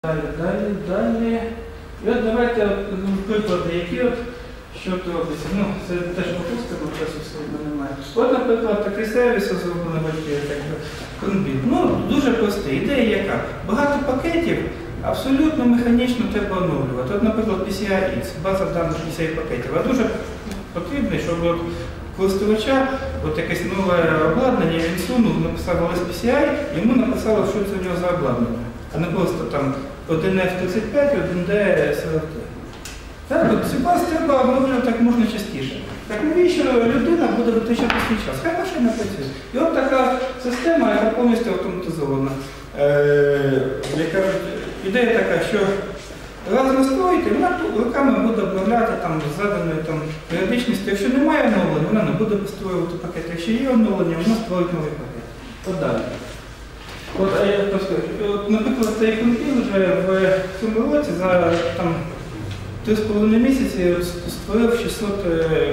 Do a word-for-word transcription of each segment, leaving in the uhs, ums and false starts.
Далі, далі, далі. І от давайте от, ну, приклади, які от, що то робиться. Ну, це теж попустка, бо часу все одно немає. От, наприклад, такий сервіс зроблений батьки, як Cronbit. Ну, дуже простий. Ідея яка? Багато пакетів абсолютно механічно треба оновлювати. От, наприклад, пі сі ай ікс, база даних пі сі ай пакетів. А дуже потрібно, щоб от користувача от якесь нове обладнання, він сунув, написав ел ес пі сі ай, йому написало, що це в нього за обладнання. А не просто там один еф тридцять п'ять, один ді сорок три. Так, от цю базу треба обновлювати як можна частіше. Так навіщо людина буде витрачати свій час? Хай машина працює. І от така система, яка повністю автоматизована. Е, як кажуть, ідея така, що раз настроїти, вона руками буде обновляти там, з заданою там, періодичністю. Якщо немає оновлення, вона не буде построювати пакет. Якщо є оновлення, вона створить новий пакет. От далі. От, от, наприклад, цей Cronbit вже в цьому році за там, три з половиною місяці створив шістсот е,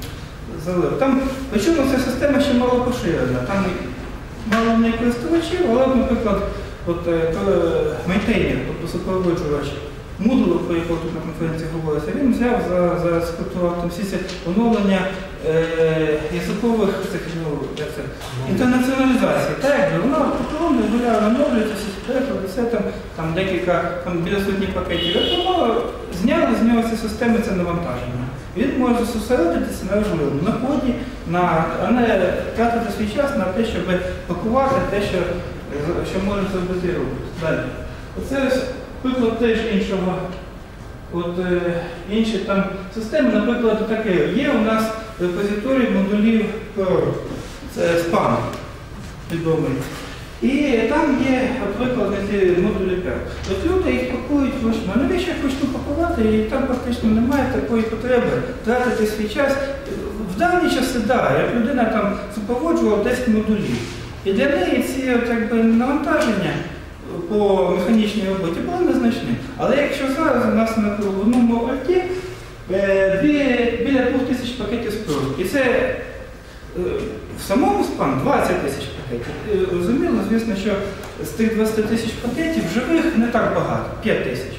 залив. Там, причому ця система ще мало поширена. Там мало не користувачів, але, наприклад, от, е, мейнтейнер, тобто супроводжувач Moodle, про якого тут на конференції говорилося, він взяв за, за скриптував там всі ці оновлення е, язикових цих, ну, як це, інтернаціоналізацій. Так, воно поколонно регулярно оновлюється, всі переклади, все там, там декілька, там біля сотні пакетів. І воно зняли з нього ці системи, це навантаження. Він може зосередитися на важливому, на коді, на, а не тратити свій час на те, щоб пакувати те, що, що може зробити робот. Далі. Оце приклад теж іншого, от, е, інші там системи, наприклад, таке. Є у нас репозиторій модулів Perl, це спам відомий. І там є, наприклад, ці модулі Perl. От люди їх пакують вручну. А навіщо я хочу пакувати, і там практично немає такої потреби тратити свій час. В давні часи, так, як людина там супроводжувала десять модулів. І для неї ці от, якби, навантаження по механічній роботі були незначні. Але якщо зараз у нас на одному альті біля двох тисяч пакетів спроб. І це е, в самому спам двадцять тисяч пакетів. Розуміло, звісно, що з тих двадцяти тисяч пакетів живих не так багато, п'ять тисяч.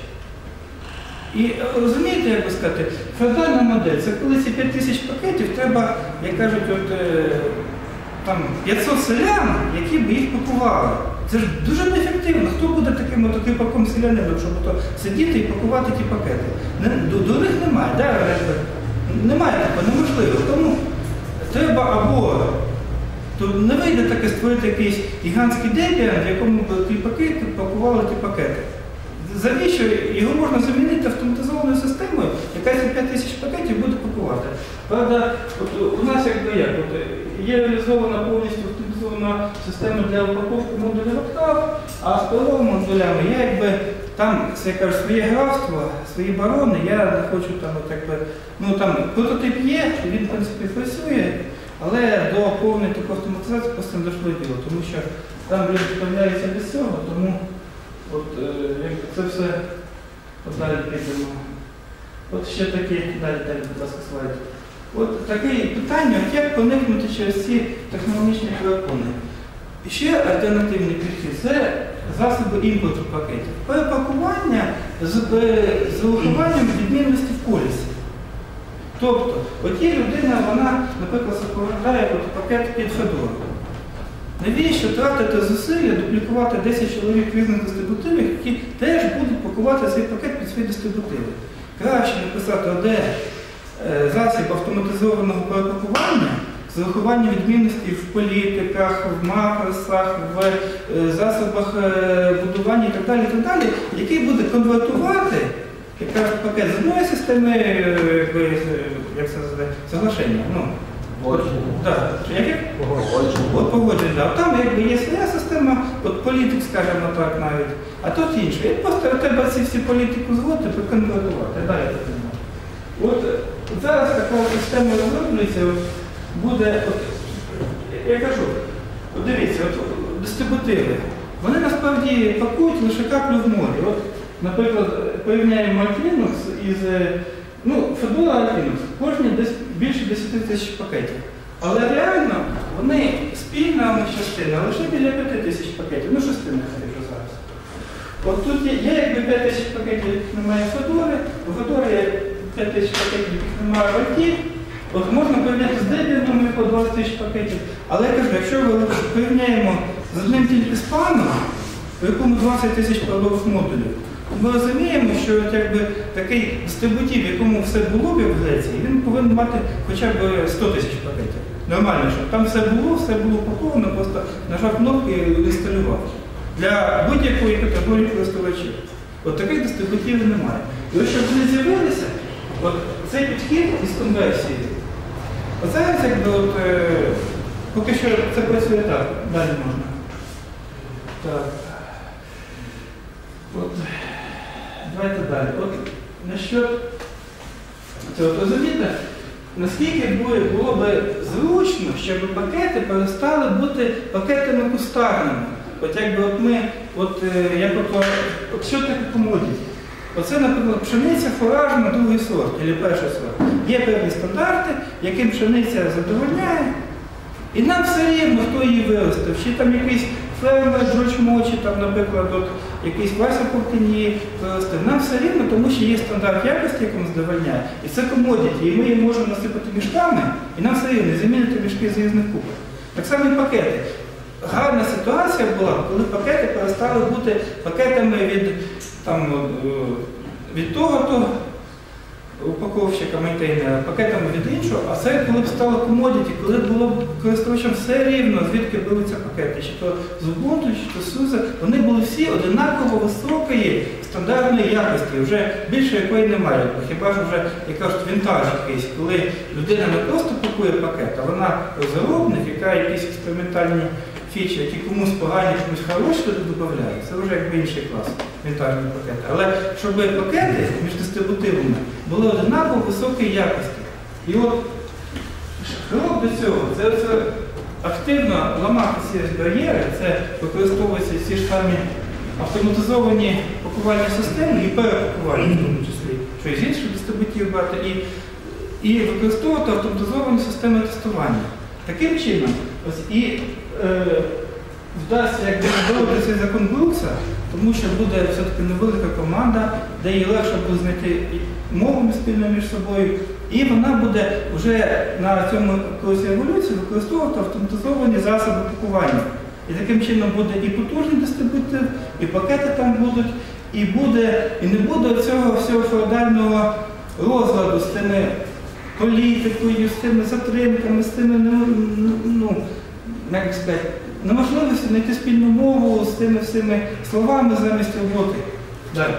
І розумієте, як би сказати, феодальна модель, це коли ці п'ять тисяч пакетів треба, як кажуть, от, е, там, п'ятсот селян, які б їх пакували. Це ж дуже неефективно. Хто буде таким кріпаком селянином, щоб то сидіти і пакувати ті пакети? Не, до, до них немає, да? Немає такого, неможливо. Тому треба або то не вийде таке створити якийсь гігантський Debian, в якому ті пакети пакували ті пакети. Завіщо його можна замінити автоматизованою системою, яка ці п'ять тисяч пакетів буде пакувати. Правда, от у нас якби як, от, є реалізована повністю автоматизована система для упаковки модулів Octave, а з Perl модулями я якби там, це я кажу, своє графство, свої барони, я не хочу там, от, якби, ну там прототип є, він в принципі працює, але до повної такої автоматизації просто не дійшло діло, тому що там люди справляються без цього, тому от, е, це все далі підемо. От ще такі, далі, далі, будь ласка, слайд. От таке питання, як проникнути через ці технологічні перепони. І ще альтернативний підхід – це засоби імпорту пакетів. Перепакування з, з урахуванням відмінності в полісі. Тобто, от є людина, вона, наприклад, закладає пакет під Федору. Навіщо тратити зусилля дуплікувати десять чоловік різних дистрибутивів, які теж будуть пакувати цей пакет під свої дистрибутиви? Краще написати один засіб автоматизованого перепакування з урахуванням відмінностей в політиках, в макросах, в засобах будування і так далі, і так далі, який буде конвертувати якраз пакет з одної системи, як це називає, соглашення. Ну, да. От погодження, да. Там якби є своя система, от політик, скажімо так, навіть, а тут інше. І просто треба ці всі політику згодити, проконвертувати. Далі так немає. От зараз така система розроблюється, буде, от, я кажу, от дивіться, от, дистрибутиви, вони насправді пакують лише каплю в морі. От, наприклад, порівняємо Linux із, ну, Fedora Linux, кожні десь більше десять тисяч пакетів. Але реально вони спільна частина лише біля п'яти тисяч пакетів, ну шести нехай вже зараз. От тут є, є якби п'ять тисяч пакетів, яких немає в Федорі, у Федорі є п'ять тисяч пакетів, яких немає в Альті. От можна порівняти з Debian по двадцять тисяч пакетів, але я кажу, якщо ми порівняємо з одним тільки спаном, у якому двадцять тисяч паралових модулів, ми розуміємо, що от якби такий дистрибутив, в якому все було в Греції, він повинен мати хоча б сто тисяч пакетів. Нормально, щоб там все було, все було упаковано, просто нажав кнопку і інсталював. Для будь-якої категорії користувачів. От таких дистрибутивів немає. І ось щоб вони з'явилися, от цей підхід із конверсією, оце якби от, е, поки що це працює так, далі можна. Так. От, давайте далі. От, насчет цього, розумієте, наскільки було б зручно, щоб пакети перестали бути пакетами кустарними. От якби от ми, от, як от, от що таке комодіті? Оце, наприклад, пшениця фуражна, другий сорт, або перший сорт. Є певні стандарти, яким пшениця задовольняє, і нам все рівно, хто її виростив. Чи там якийсь фермер Джордж Мочі, там, наприклад, от, якийсь Вася Портин її виростив. Нам все рівно, тому що є стандарт якості, яким задовольняє. І це комодіті, і ми її можемо насипати мішками, і нам все рівно замінити мішки з різних купок. Так само і пакети. Гарна ситуація була, коли пакети перестали бути пакетами від, там, від того-то упаковщика мейнтейнера, пакетами від іншого, а це коли б стало комодіті, коли було б користувачам все рівно, звідки беруться пакети, чи то з Ubuntu, чи то з SUSE, вони були всі одинаково високої стандартної якості, вже більше якої немає. Хіба ж вже, як кажуть, вінтаж якийсь, коли людина не просто купує пакет, а вона розробник, яка якісь експериментальні фічі, які комусь погані, комусь хороші туди додають, це вже якби інший клас, вінтажні пакети. Але щоб пакети між дистрибутивами були однаково високої якості. І от крок до цього, це, це активно ламати ці бар'єри, це використовуються ці ж самі автоматизовані пакувальні системи і перепакування, в тому числі, що і з інших дистрибутивів брати, і, і використовувати автоматизовані системи тестування. Таким чином, ось і е, вдасться якби зробити цей закон Брукса, тому що буде все-таки невелика команда, де їй легше буде знайти мову спільно між собою, і вона буде вже на цьому колесі еволюції використовувати автоматизовані засоби пакування. І таким чином буде і потужний дистрибутив, і пакети там будуть, і, буде, і не буде цього всього феодального розладу з тими політикою, з тими затримками, з тими, ну, ну як сказати, неможливості знайти спільну мову з тими всіми словами замість роботи. Далі.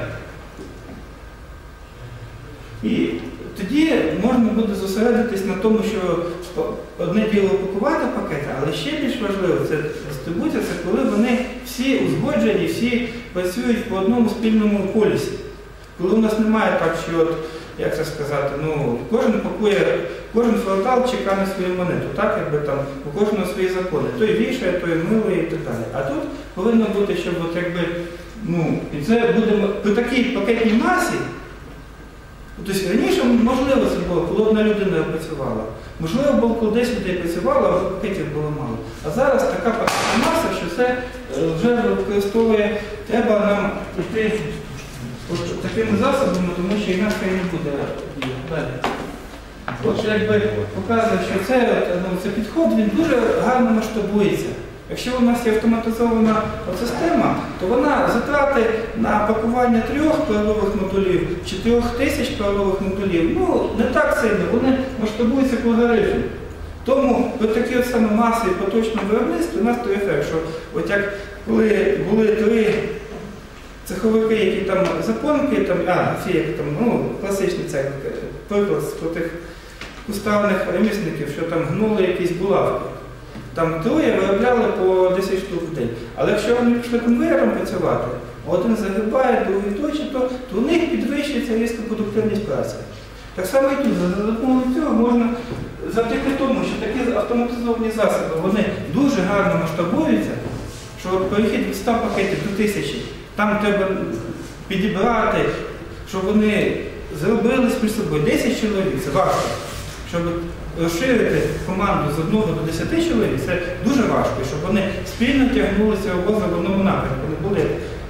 І тоді можна буде зосередитись на тому, що одне діло пакувати пакети, але ще більш важливо, це дистрибуція, це коли вони всі узгоджені, всі працюють по одному спільному полісі. Коли у нас немає так, що, от, як це сказати, ну, кожен пакує, кожен феодал чекає на свою монету, так, якби там, у кожного свої закони. Той вішає, той милує і так далі. А тут повинно бути, щоб от якби, ну, і це буде при такій пакетній масі. Тобто раніше, можливо, це було, коли одна людина працювала. Можливо, було, коли десять людей працювало, а пакетів було мало. А зараз така пакетна маса, що це вже використовує, треба нам йти от такими засобами, тому що інакше не буде далі. От якби показує, що це, ну, це підход, він дуже гарно масштабується. Якщо у нас є автоматизована система, то вона затрати на пакування трьох паралових модулів чи трьох тисяч паралових модулів, ну, не так сильно, вони масштабуються по логарифму. Тому при такій от саме масі і поточному виробництві у нас той ефект, що от як коли були три цеховики, які там запонки, там, а, ці, які там, ну, класичний цех, приклад про тих кустарних ремісників, що там гнули якісь булавки. Там троє виробляли по десять штук в день. Але якщо вони пішли конвейером працювати, один загибає, другий точно, то, то у них підвищується різко продуктивність праці. Так само і тут, за допомогою цього можна, завдяки тому, що такі автоматизовані засоби, вони дуже гарно масштабуються, що перехід від ста пакетів до тисячі, там треба підібрати, щоб вони зробили між собою десять чоловік, це важко. Щоб розширити команду з одного до десяти чоловік, це дуже важко, щоб вони спільно тягнулися обози в одному напрямку, не були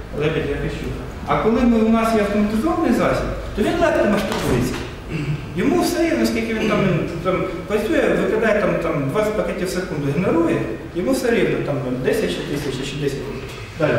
лебедь Піщука. А коли ми, у нас є автоматизований засіб, то він легко масштабується. Йому все рівно, скільки він там, там працює, викидає там, там двадцять пакетів в секунду, генерує, йому все рівно там десять тисяч чи десять тисяч. Далі.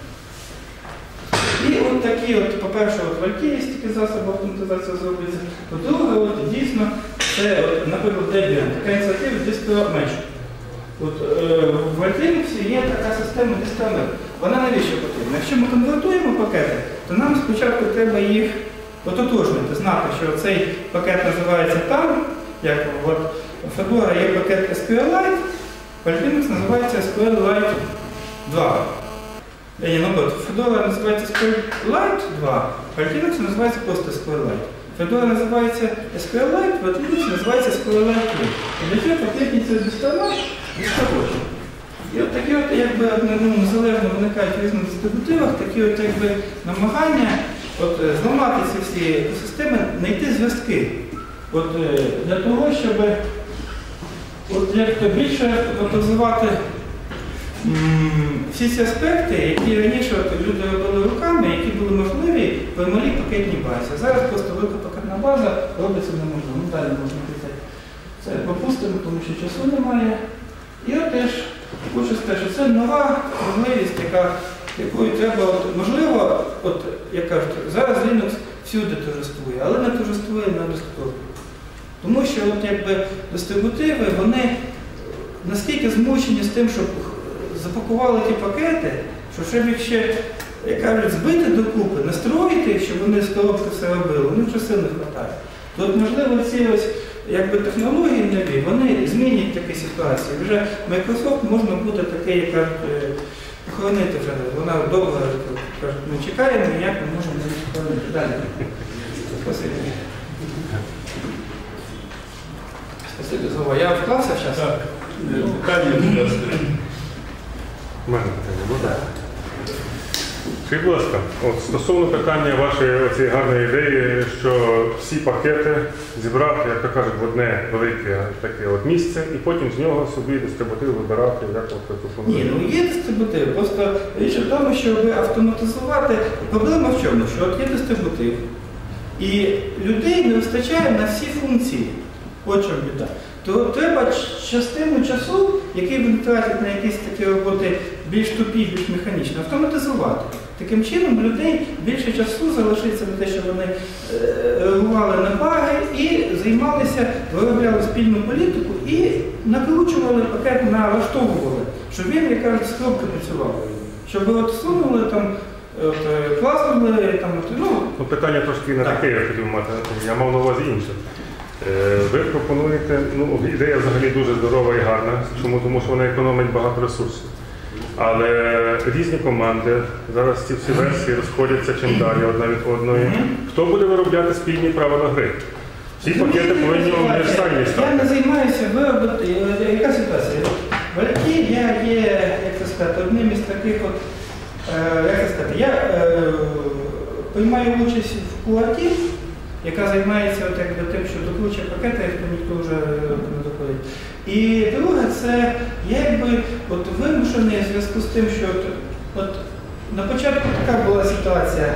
І от такі, от, по-перше, от вальки є стільки засоби автоматизації зробиться. По-друге, от, дійсно, це, от, наприклад, Debian, така ініціатива Distro Mesh. От, е, в Linux є така система Distro Mesh. Вона навіщо потрібна? Якщо ми конвертуємо пакети, то нам спочатку треба їх ототожнити, знати, що цей пакет називається там, як от, у Fedora є пакет SQLite, в Linux називається SQLite два. Ні, ну, Fedora називається SQLite два, а Linux називається просто SQLite. Fedora називається SQLite, а Linux називається SQLite три. І для цього потрібні ці дистроми і схожі. І от такі от, якби, ну, незалежно виникають в різних дистрибутивах, такі от, якби, намагання от, зламати ці всі екосистеми, знайти зв'язки. От, для того, щоб от, як більше розвивати всі ці аспекти, які раніше от, люди робили руками, які були можливі при малій пакетній базі. Зараз просто велика пакетна база робиться неможливо. Ну, далі можна писати. Це пропустимо, тому що часу немає. І от теж хочу сказати, що це нова можливість, яка, якою треба, от, можливо, от, як кажуть, зараз Linux всюди торжествує, але не торжествує на десктопі. Тому що от, якби, дистрибутиви, вони наскільки змучені з тим, щоб запакували ті пакети, що щоб їх ще, як кажуть, збити докупи, настроїти їх, щоб вони з коробки все робили, вони вже сил не вистачає. То от, можливо, ці ось, якби, технології нові, вони змінять такі ситуації. Вже Microsoft можна буде таке, як кажуть, охоронити вже. Вона довго кажуть, ми чекаємо, і як ми можемо їх охоронити. Далі. Спасибі. Спасибі за увагу. Я вклався зараз? Так. Питання, будь ласка. У мене питання буде. Скажіть, будь ласка, от стосовно питання вашої цієї гарної ідеї, що всі пакети зібрати, як то кажуть, в одне велике таке от місце, і потім з нього собі дистрибутив вибирати, як от це. Ні, ну є дистрибутив. Просто річ у тому, щоб автоматизувати. Проблема в чому? Що от є дистрибутив, і людей не вистачає на всі функції. От чому біда. То треба частину часу, який вони тратять на якісь такі роботи більш тупі, більш механічні, автоматизувати. Таким чином людей більше часу залишиться на те, що вони реагували на баги і займалися, виробляли спільну політику і накручували пакет, налаштовували, щоб він, як кажуть, з коробки працював. Щоб от сунули там, от, класнули, там, от, ну... Ну, питання трошки не таке, я хотів мати, я мав на увазі інше. Ви пропонуєте, ну, ідея взагалі дуже здорова і гарна, чому? Тому що вона економить багато ресурсів. Але різні команди, зараз ці всі версії розходяться чим далі одна від одної. Mm-hmm. Хто буде виробляти спільні правила гри? Ці пакети повинні універсальні стати. Я не займаюся виробити. Яка ситуація? Вальки, я є, як це сказати, одним із таких от, як це сказати, я е, приймаю участь в кулакі, яка займається от, якби, тим, що докручує пакети, якщо ніхто вже не доходить. І друге, це якби от, вимушений в зв'язку з тим, що от, от, на початку така була ситуація,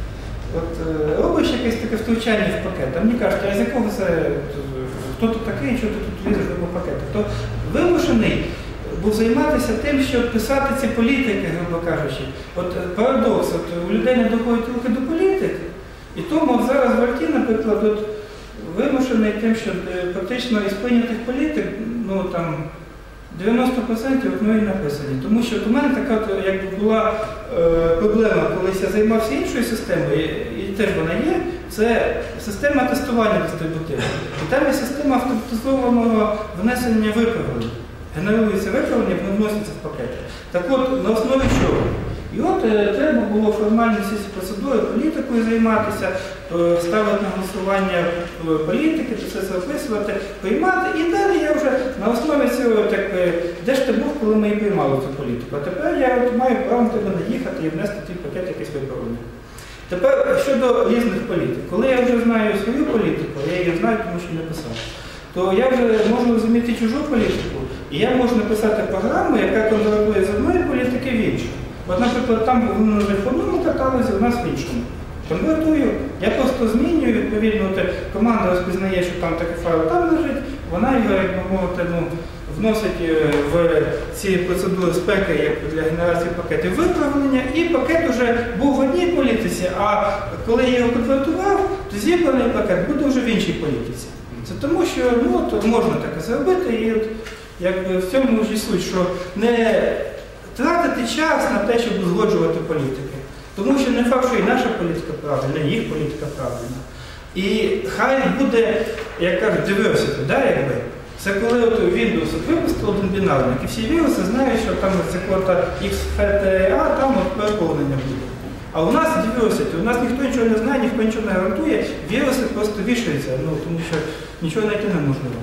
от, робиш якесь таке втручання в пакет, а мені кажуть, а з якого це, хто тут такий, що ти тут лізеш до пакету, то вимушений був займатися тим, щоб писати ці політики, грубо кажучи. От парадокс, от, у людей не доходять руки до політик, і тому от зараз Вальки, наприклад, от, вимушений тим, що практично із прийнятих політик, ну там дев'яносто відсотків от, ну, і написані. Тому що у мене така от, якби, була е, проблема, колись я займався іншою системою, і, і теж вона є, це система тестування дистрибутивів. І там є система автоматизованого внесення виправлень. Генерується виправлення, воно вноситься в пакети. Так от, на основі чого? І от е, треба було формально всі ці процедури політикою займатися, е, ставити на голосування політики, все це описувати, приймати. І далі я вже на основі цього, так, е, де ж ти був, коли ми і приймали цю політику. А тепер я от маю право на тебе наїхати і внести в цей пакет якесь виправлення. Тепер щодо різних політик. Коли я вже знаю свою політику, я її знаю, тому що не писав, то я вже можу розуміти чужу політику, і я можу написати програму, яка конвертує з одної політики в іншу. От, наприклад, там воно лежить в одному каталозі, у нас в іншому. Конвертую, я просто змінюю, відповідно, от, команда розпізнає, що там такий файл там лежить, вона його, як би мовити, ну, вносить в ці процедури спеки, як для генерації пакетів виправлення, і пакет вже був в одній політиці, а коли я його конвертував, то зібраний пакет буде вже в іншій політиці. Це тому, що ну, от, можна таке зробити, і от, якби, в цьому ж і суть, що не тратити час на те, щоб узгоджувати політики. Тому що не факт, що і наша політика правильна, і їх політика правильна. І хай буде, як кажуть, diversity, да, якби. Це коли от Windows випустив один бінарник, і всі віруси знають, що там з квота ікс фет а, там от переповнення буде. А у нас diversity, у нас ніхто нічого не знає, ніхто нічого не гарантує, віруси просто вішаються, ну, тому що нічого знайти неможливо.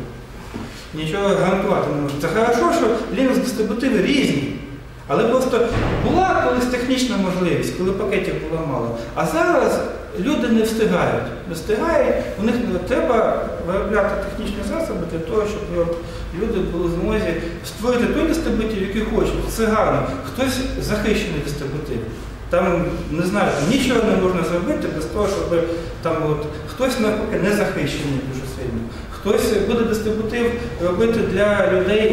Нічого гарантувати не можна. Це хорошо, що Linux-дистрибутиви різні. Але просто була колись технічна можливість, коли пакетів було мало. А зараз люди не встигають. Не встигають, у них треба виробляти технічні засоби для того, щоб люди були в змозі створити той дистрибутив, який хочуть. Це гарно. Хтось захищений дистрибутив. Там, не знаю, там нічого не можна зробити без того, щоб там от, хтось навпаки не захищений дуже сильно. Хтось буде дистрибутив робити для людей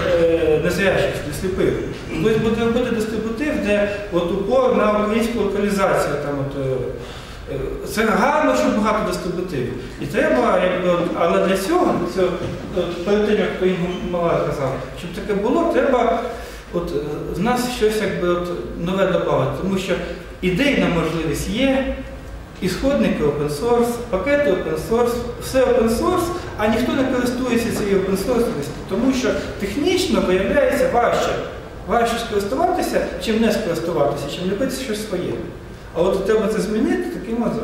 е, незрячих, для сліпих. Хтось буде робити дистрибутив, де от, упор на українську локалізацію. Там, от, е, це гарно, що багато дистрибутивів. І треба, якби, от, але для цього, це, от, перед тим, як Інга Мала казав, щоб таке було, треба от, в нас щось якби, от, нове додати. Тому що ідейна можливість є, ісходники open source, пакети open source, все open source, а ніхто не користується цією open source, тому що технічно виявляється важче. Важче скористуватися, чим не скористуватися, чим любити щось своє. А от треба це змінити таким от.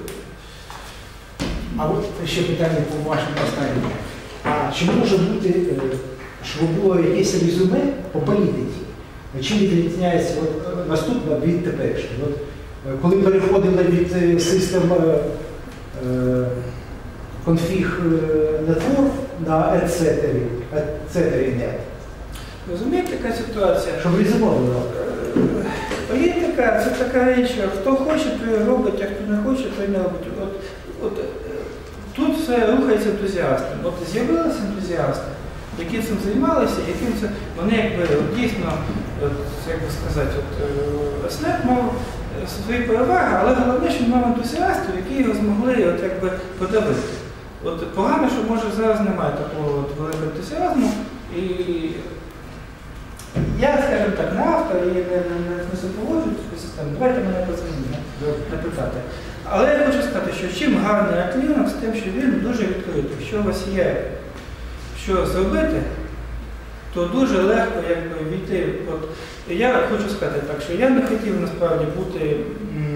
А от ще питання по вашому поставленню. А чи може бути, щоб було якесь резюме по політиці? Чим відрізняється от, наступна від теперішньої? От, коли переходили від систем конфіг network на et cetera. Розумієте, яка ситуація? Щоб резюме було. Політика – це така річ, хто хоче, той робить, а хто не хоче, той не робить. От, от, тут все рухається ентузіастом. От з'явилися ентузіасти, які цим займалися, яким це, вони якби от, дійсно, от, як би сказати, от, снет мав свої переваги, але головне, що він мав ентузіастів, які його змогли от, якби, подавити. От, погано, що може зараз немає такого от, великого ентузіазму. І я, скажімо так, не автор і не, не, не, не супроводжую цю систему. Давайте мене позвонити, не питати. Але я хочу сказати, що чим гарний Arch Linux, тим, що він дуже відкритий. Якщо у вас є що зробити, то дуже легко якби, війти. От, я хочу сказати так, що я не хотів насправді бути м,